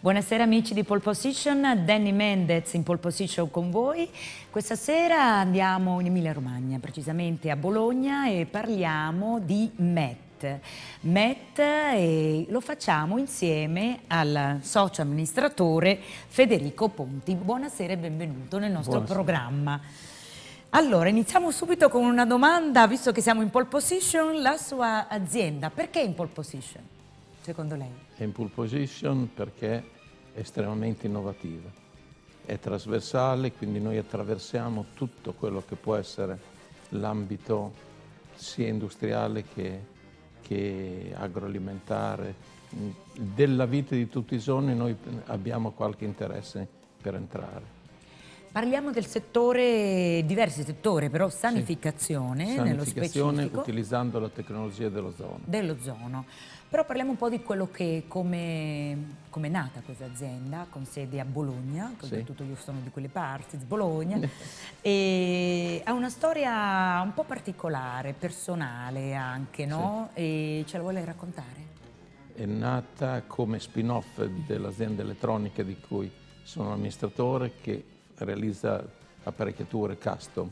Buonasera amici di Pole Position, Danny Mendez in Pole Position con voi. Questa sera andiamo in Emilia Romagna, precisamente a Bologna, e parliamo di MET. MET lo facciamo insieme al socio amministratore Federico Ponti. Buonasera e benvenuto nel nostro programma. Allora, iniziamo subito con una domanda, visto che siamo in Pole Position, la sua azienda, perché in Pole Position, secondo lei? È in pole position perché è estremamente innovativa, è trasversale, quindi noi attraversiamo tutto quello che può essere l'ambito sia industriale che agroalimentare. Della vita di tutti i giorni noi abbiamo qualche interesse per entrare. Parliamo del settore, diversi settori, però sanificazione, sì, nello specifico. Utilizzando la tecnologia dell'ozono. Dell'ozono. Però parliamo un po' di quello che, come è nata questa azienda, con sede a Bologna, che oltretutto io sono di quelle parti, di Bologna, e ha una storia un po' particolare, personale anche, no? Sì. E ce la vuole raccontare? È nata come spin-off dell'azienda elettronica di cui sono amministratore, che realizza apparecchiature custom.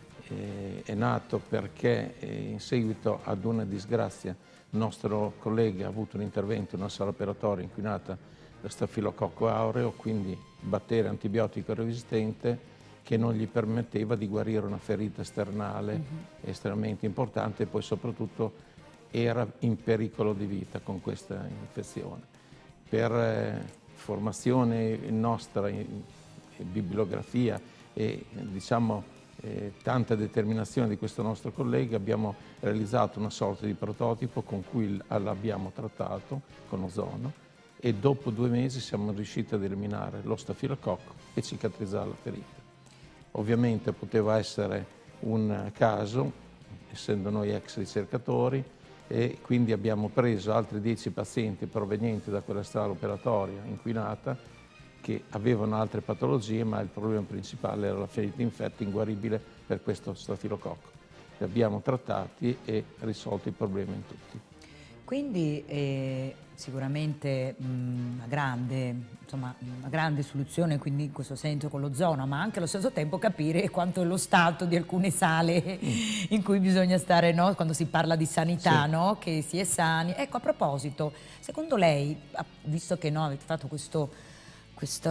È nato perché in seguito ad una disgrazia il nostro collega ha avuto un intervento in una sala operatoria inquinata da Stafilococco aureo, quindi batterio antibiotico resistente, che non gli permetteva di guarire una ferita sternale estremamente importante, e poi soprattutto era in pericolo di vita con questa infezione. Per formazione nostra, bibliografia e diciamo tanta determinazione di questo nostro collega, abbiamo realizzato una sorta di prototipo con cui l'abbiamo trattato con ozono, e dopo 2 mesi siamo riusciti ad eliminare lo stafilococco e cicatrizzare la ferita. Ovviamente poteva essere un caso, essendo noi ex ricercatori, e quindi abbiamo preso altri 10 pazienti provenienti da quella sala operatoria inquinata che avevano altre patologie, ma il problema principale era la ferita infetta inguaribile per questo stafilococco. Li abbiamo trattati e risolto i problemi in tutti. Quindi sicuramente una grande soluzione, quindi in questo senso con l'ozono, ma anche allo stesso tempo capire quanto è lo stato di alcune sale in cui bisogna stare, no? Quando si parla di sanità, sì, no? Che si è sani. Ecco, a proposito, secondo lei, visto che avete fatto questi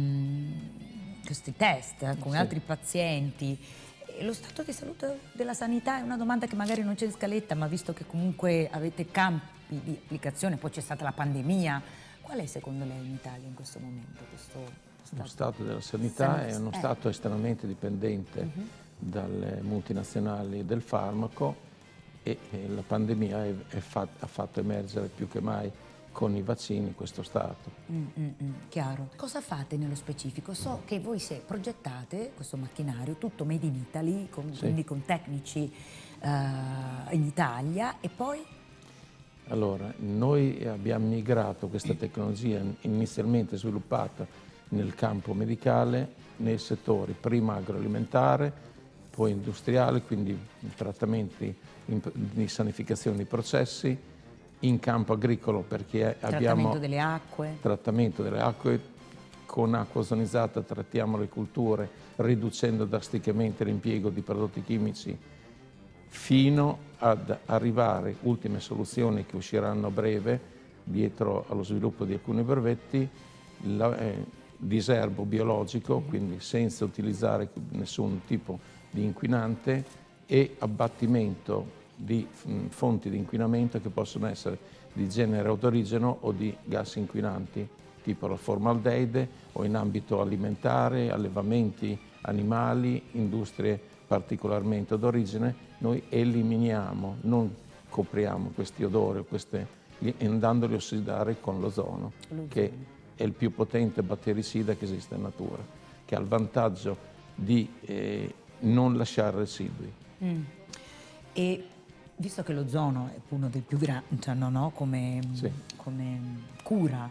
test con altri pazienti, lo stato di salute della sanità è una domanda che magari non c'è in scaletta, ma visto che comunque avete campi di applicazione, poi c'è stata la pandemia, qual è secondo lei in Italia in questo momento? Lo stato della sanità è uno stato estremamente dipendente dalle multinazionali del farmaco, e la pandemia ha fatto emergere più che mai con i vaccini questo stato. Chiaro. Cosa fate nello specifico? So che voi progettate questo macchinario tutto made in Italy, quindi con tecnici in Italia, e poi? Allora, noi abbiamo migrato questa tecnologia inizialmente sviluppata nel campo medicale, nei settori prima agroalimentare, poi industriale, quindi trattamenti di sanificazione di processi, in campo agricolo perché abbiamo trattamento delle acque, con acqua ozonizzata trattiamo le culture riducendo drasticamente l'impiego di prodotti chimici, fino ad arrivare ultime soluzioni che usciranno a breve dietro allo sviluppo di alcuni brevetti, diserbo biologico, quindi senza utilizzare nessun tipo di inquinante, e abbattimento di fonti di inquinamento che possono essere di genere odorigeno o di gas inquinanti, tipo la formaldeide, o in ambito alimentare, allevamenti animali, industrie particolarmente odorigene. Noi eliminiamo, non copriamo questi odori, andandoli a ossidare con l'ozono, che è il più potente battericida che esiste in natura, che ha il vantaggio di non lasciare residui. E visto che l'ozono è uno dei più grandi, come cura,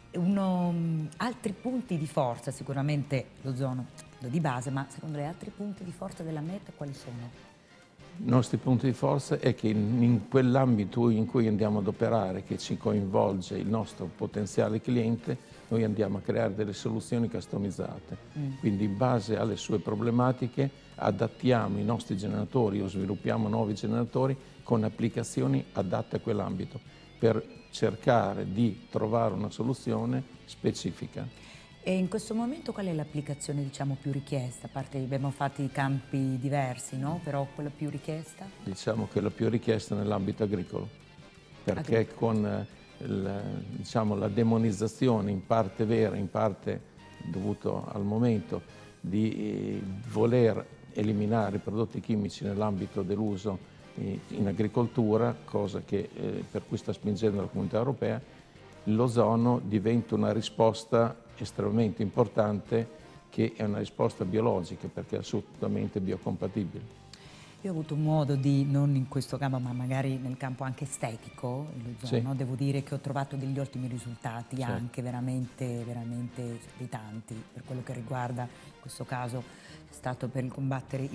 altri punti di forza, sicuramente l'ozono di base, ma secondo lei altri punti di forza della MET quali sono? I nostri punti di forza è che in quell'ambito in cui andiamo ad operare, che ci coinvolge il nostro potenziale cliente, noi andiamo a creare delle soluzioni customizzate. Quindi in base alle sue problematiche adattiamo i nostri generatori o sviluppiamo nuovi generatori con applicazioni adatte a quell'ambito per cercare di trovare una soluzione specifica. E in questo momento qual è l'applicazione, diciamo, più richiesta? A parte abbiamo fatto i campi diversi, no? Però quella più richiesta? Diciamo che la più richiesta nell'ambito agricolo, perché con diciamo, la demonizzazione in parte vera, in parte dovuto al momento di voler eliminare i prodotti chimici nell'ambito dell'uso in agricoltura, cosa che, per cui sta spingendo la Comunità Europea, l'ozono diventa una risposta estremamente importante, che è una risposta biologica perché è assolutamente biocompatibile. Io ho avuto modo di, non in questo campo ma magari nel campo anche estetico, l'ozono, sì. Devo dire che ho trovato degli ottimi risultati, sì. Anche veramente eccitanti per quello che riguarda, in questo caso è stato per combattere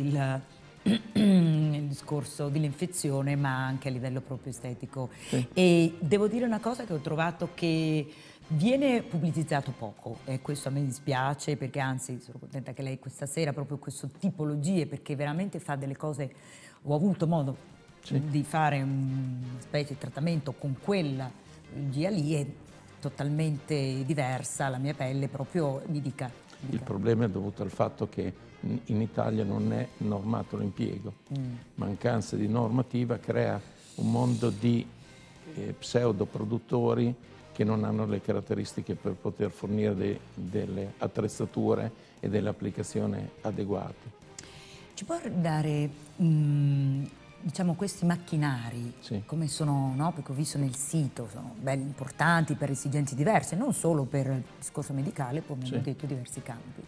il discorso dell'infezione, ma anche a livello proprio estetico. Sì. E devo dire una cosa che ho trovato che viene pubblicizzato poco, e questo a me dispiace, perché anzi sono contenta che lei questa sera proprio queste tipologie, perché veramente fa delle cose, ho avuto modo, sì. Di fare una specie di trattamento con quellagia lì, è totalmente diversa la mia pelle, proprio mi dica. Il problema è dovuto al fatto che in Italia non è normato l'impiego. Mancanza di normativa crea un mondo di pseudoproduttori che non hanno le caratteristiche per poter fornire delle attrezzature e delle applicazioni adeguate. Ci può dare, diciamo, questi macchinari, sì. Come sono, no? Perché ho visto nel sito, sono belli importanti per esigenze diverse, non solo per il discorso medicale, come abbiamo detto, diversi campi.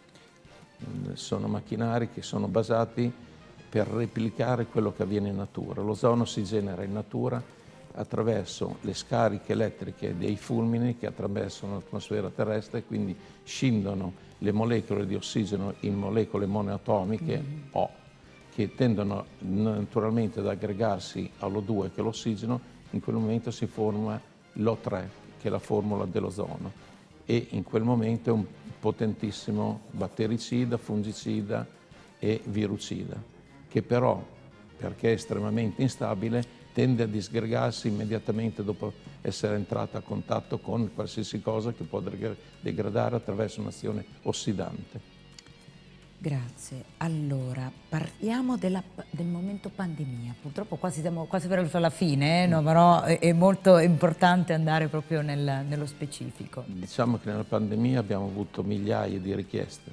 Sono macchinari che sono basati per replicare quello che avviene in natura. L'ozono si genera in natura attraverso le scariche elettriche dei fulmini che attraversano l'atmosfera terrestre, e quindi scindono le molecole di ossigeno in molecole monoatomiche O, che tendono naturalmente ad aggregarsi all'O2, che è l'ossigeno. In quel momento si forma l'O3, che è la formula dell'ozono, e in quel momento è un potentissimo battericida, fungicida e virucida, che però, perché è estremamente instabile, tende a disgregarsi immediatamente dopo essere entrata a contatto con qualsiasi cosa che può degradare attraverso un'azione ossidante. Grazie. Allora, parliamo del momento pandemia. Purtroppo quasi siamo quasi verso la fine, no? Però è molto importante andare proprio nello specifico. Diciamo che nella pandemia abbiamo avuto migliaia di richieste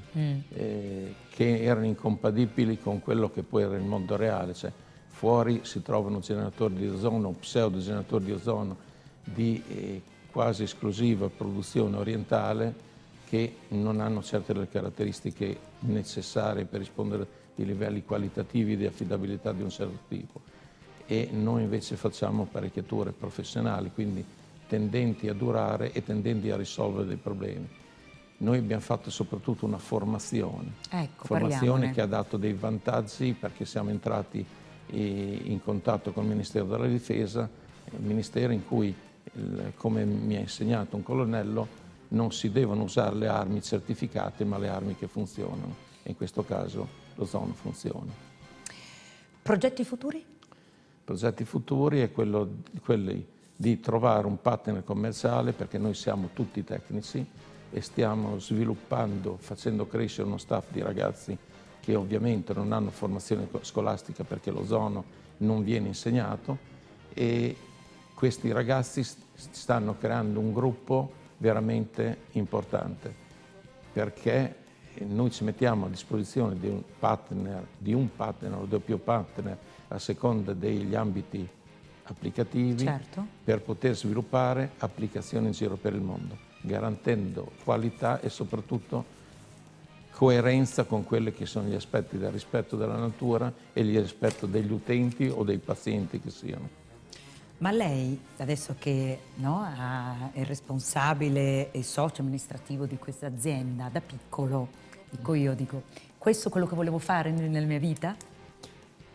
che erano incompatibili con quello che poi era il mondo reale. Cioè, fuori si trovano generatori di ozono, pseudogeneratori di ozono di quasi esclusiva produzione orientale, che non hanno certe le caratteristiche necessarie per rispondere ai livelli qualitativi di affidabilità di un certo tipo. E noi invece facciamo apparecchiature professionali, quindi tendenti a durare e tendenti a risolvere dei problemi. Noi abbiamo fatto soprattutto una formazione, formazione che ha dato dei vantaggi, perché siamo entrati in contatto con il Ministero della Difesa, un ministero in cui, come mi ha insegnato un colonnello, non si devono usare le armi certificate, ma le armi che funzionano. E in questo caso l'ozono funziona. Progetti futuri? Progetti futuri è quelli di trovare un partner commerciale, perché noi siamo tutti tecnici e stiamo sviluppando, facendo crescere uno staff di ragazzi che ovviamente non hanno formazione scolastica, perché l'ozono non viene insegnato, e questi ragazzi stanno creando un gruppo veramente importante, perché noi ci mettiamo a disposizione di un partner o di più partner a seconda degli ambiti applicativi, certo, per poter sviluppare applicazioni in giro per il mondo, garantendo qualità e soprattutto coerenza con quelli che sono gli aspetti del rispetto della natura e gli aspetti degli utenti o dei pazienti che siano. Ma lei, adesso che è responsabile e socio amministrativo di questa azienda, da piccolo, dico, questo è quello che volevo fare nella mia vita?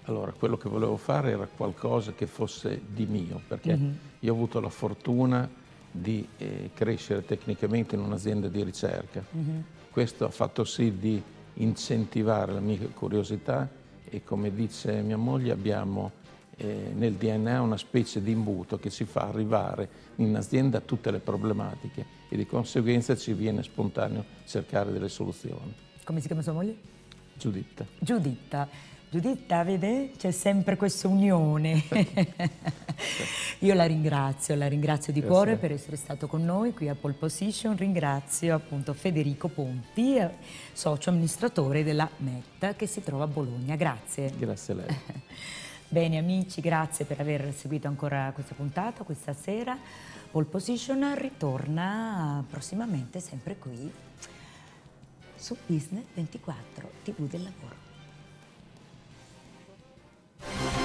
Allora, quello che volevo fare era qualcosa che fosse di mio, perché io ho avuto la fortuna di crescere tecnicamente in un'azienda di ricerca. Questo ha fatto sì di incentivare la mia curiosità e, come dice mia moglie, abbiamo nel DNA una specie di imbuto che ci fa arrivare in azienda a tutte le problematiche e di conseguenza ci viene spontaneo cercare delle soluzioni. Come si chiama sua moglie? Giuditta. Giuditta. Giuditta, vede? C'è sempre questa unione. Io la ringrazio di cuore per essere stato con noi qui a Pole Position. Ringrazio appunto Federico Ponti, socio amministratore della MET che si trova a Bologna. Grazie. Grazie a lei. Bene amici, grazie per aver seguito ancora questa puntata, questa sera. Pole Position ritorna prossimamente sempre qui su Business 24 TV del lavoro.